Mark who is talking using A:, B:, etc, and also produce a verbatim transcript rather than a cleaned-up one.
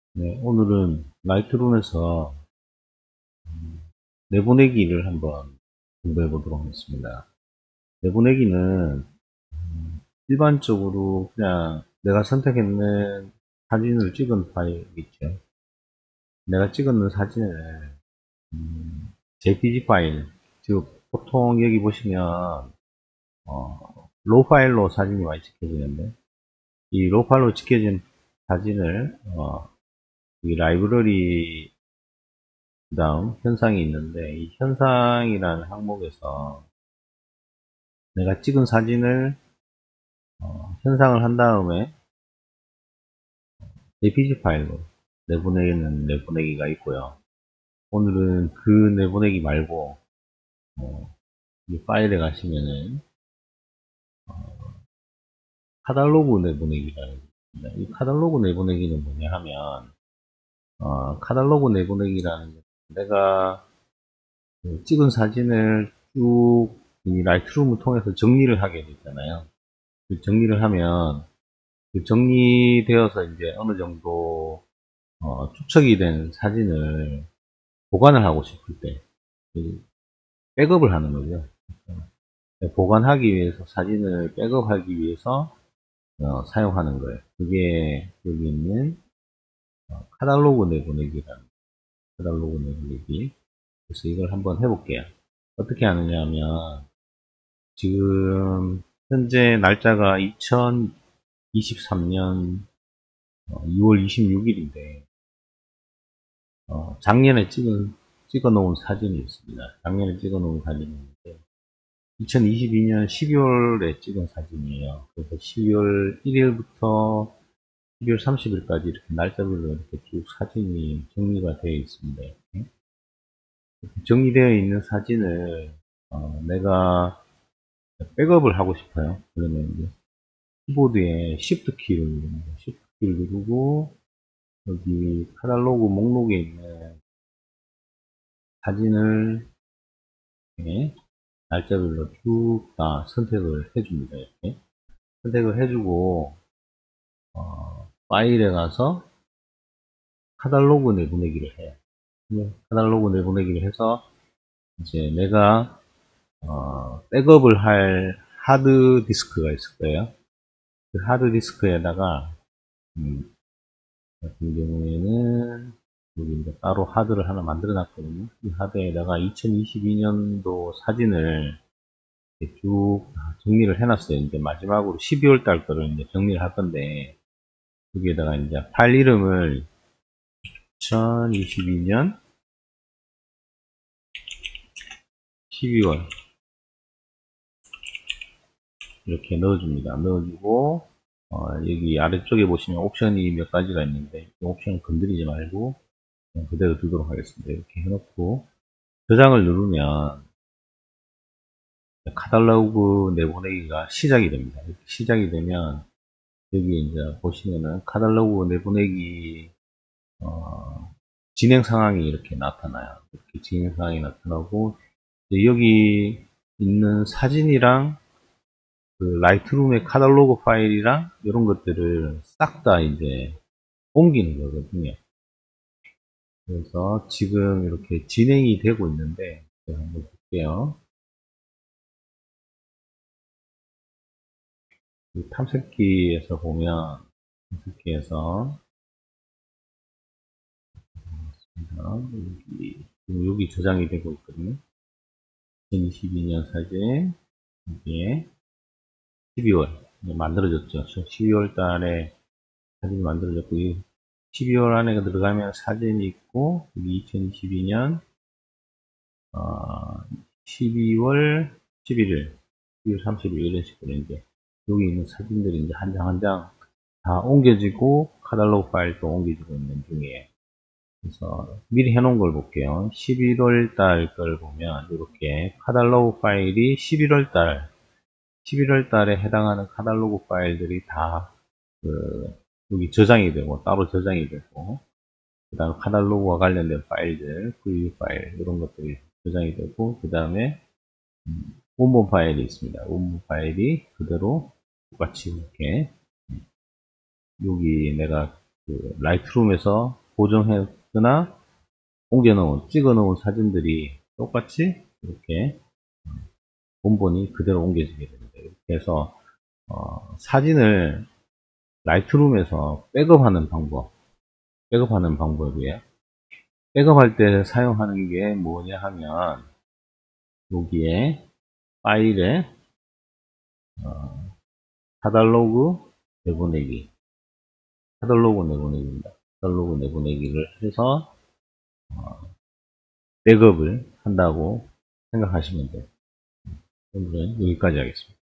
A: 네, 오늘은 라이트룸에서 내보내기를 한번 공부해 보도록 하겠습니다. 내보내기는 음, 일반적으로 그냥 내가 선택했는 사진을 찍은 파일 있죠. 내가 찍었는 사진을 음, 제이피지 파일, 즉 보통 여기 보시면 어, 로 파일로 사진이 많이 찍혀지는데 이 로 파일로 찍혀진 사진을 어, 이 라이브러리 그 다음 현상이 있는데 이 현상이라는 항목에서 내가 찍은 사진을 어, 현상을 한 다음에 제이피지 파일로 내보내는 내보내기가 있고요. 오늘은 그 내보내기 말고 어, 이 파일에 가시면은 어, 카탈로그 내보내기라는 게 있습니다. 이 카탈로그 내보내기는 뭐냐 하면 어, 카탈로그 내보내기라는 게 내가 그 찍은 사진을 쭉 이 라이트룸을 통해서 정리를 하게 되잖아요. 그 정리를 하면 그 정리되어서 이제 어느 정도 어, 축적이 된 사진을 보관을 하고 싶을 때 그 백업을 하는 거죠. 보관하기 위해서 사진을 백업하기 위해서 어, 사용하는 거예요. 그게 여기 있는 어, 카탈로그 내보내기라는 카탈로그 내보내기. 그래서 이걸 한번 해볼게요. 어떻게 하느냐 하면 지금 현재 날짜가 이천이십삼 년 이월 이십육 일인데 어, 작년에 찍은, 찍어 놓은 사진이 있습니다. 작년에 찍어 놓은 사진이 있는데, 이천이십이 년 십이월에 찍은 사진이에요. 그래서 십이월 일 일부터 십이월 삼십 일까지 이렇게 날짜별로 이렇게 쭉 사진이 정리가 되어 있습니다. 이렇게. 이렇게 정리되어 있는 사진을, 어, 내가 백업을 하고 싶어요. 그러면 이제 키보드에 Shift 키를 누릅니다. Shift 키를 누르고, 여기 카탈로그 목록에 있는 사진을 이렇게 날짜별로 쭉 다 선택을 해줍니다. 이렇게 선택을 해주고 어, 파일에 가서 카탈로그 내보내기를 해요. 카탈로그 내보내기를 해서 이제 내가 어, 백업을 할 하드 디스크가 있을 거예요. 그 하드 디스크에다가 음, 같은 경우에는 여기 이제 따로 하드를 하나 만들어 놨거든요. 이 하드에다가 이천이십이 년도 사진을 쭉 정리를 해놨어요. 이제 마지막으로 십이월 달 거를 이제 정리를 할 건데, 여기에다가 이제 파일 이름을 이천이십이 년 십이월 이렇게 넣어줍니다. 넣어주고, 어, 여기 아래쪽에 보시면 옵션이 몇 가지가 있는데, 이 옵션을 건드리지 말고, 그냥 그대로 두도록 하겠습니다. 이렇게 해놓고, 저장을 누르면, 카탈로그 내보내기가 시작이 됩니다. 이렇게 시작이 되면, 여기 이제 보시면은 카탈로그 내보내기 어, 진행 상황이 이렇게 나타나요. 이렇게 진행 상황이 나타나고 여기 있는 사진이랑 그 라이트룸의 카탈로그 파일이랑 이런 것들을 싹 다 이제 옮기는 거거든요. 그래서 지금 이렇게 진행이 되고 있는데 제가 한번 볼게요. 탐색기에서 보면 탐색기에서 여기, 여기 저장이 되고 있거든요. 이천이십이 년 사진 여기에 십이월 만들어졌죠. 십이월 달에 사진이 만들어졌고 십이월 안에 들어가면 사진이 있고 여기 이천이십이 년 어, 십이월 십일 일, 십이월 삼십 일 이런 식으로 이제 여기 있는 사진들이 이제 한 장 한 장 다 옮겨지고 카탈로그 파일도 옮겨지고 있는 중이에요. 그래서 미리 해놓은 걸 볼게요. 십일월 달 걸 보면 이렇게 카탈로그 파일이 십일월 달 십일월 달에 해당하는 카탈로그 파일들이 다, 그, 여기 저장이 되고, 따로 저장이 되고, 그 다음에 카탈로그와 관련된 파일들, 브이유 파일, 이런 것들이 저장이 되고, 그 다음에, 음, 원본 파일이 있습니다. 원본 파일이 그대로 똑같이 이렇게, 여기 내가 그 라이트룸에서 보정했거나 옮겨놓은, 찍어놓은 사진들이 똑같이 이렇게 본본이 그대로 옮겨지게 됩니다. 이렇게 해서 어, 사진을 라이트룸에서 백업하는 방법, 백업하는 방법이에요. 백업할 때 사용하는 게 뭐냐 하면 여기에 파일에 어, 카탈로그 내보내기, 카탈로그 내보내기입니다. 카탈로그 내보내기를 해서 어, 백업을 한다고 생각하시면 돼요. 오늘은 여기까지 하겠습니다.